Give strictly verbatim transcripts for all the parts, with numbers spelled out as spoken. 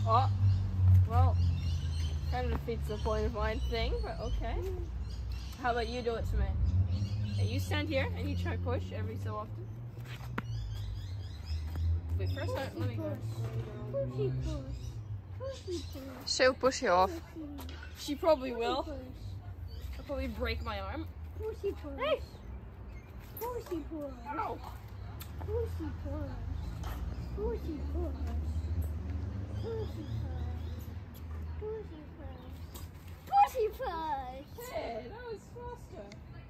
Oh, well, kind of defeats the point of mine thing, but okay. How about you do it to me? Okay, you stand here and you try push every so often. Wait, first I, let me go. Pushy push. Pushy push. She'll push you off. She probably will. I'll probably break my arm. Pushy push. Hey! Pushy push. Ow! Pushy push. Pushy push. Pushy push. Pushy push. Pushy push. Hey, that was faster.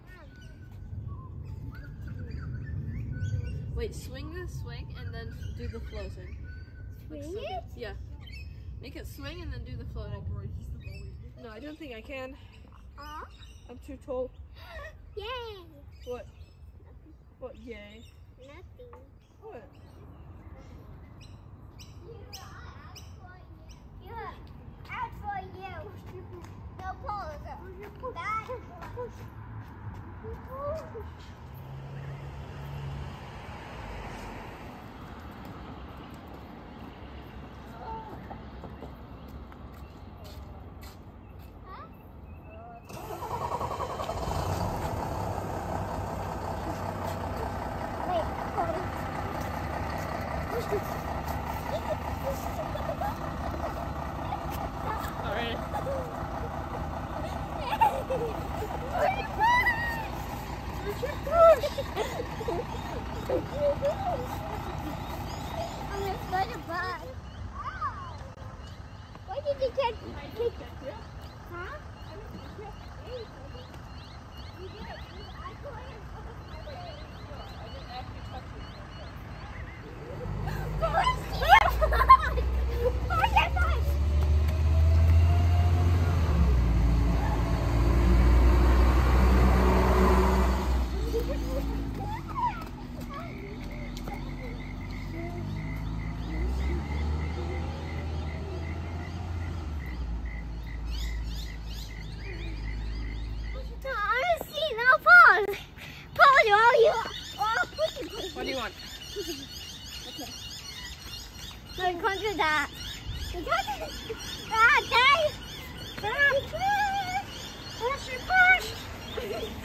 Wait, swing the swing and then do the floating. Swing so it? Yeah. Make it swing and then do the floating. No, I don't think I can. Uh, I'm too tall. yay. What? What, yay? Nothing. What? Yeah, out for you. No pause. That push. Alright. I'm gonna find a bug. Why did you get kick? Huh? You did. I couldn't. What do you want? Okay. No, you can't do that. You can't do that. Ah, Dave! Push! Push! Push!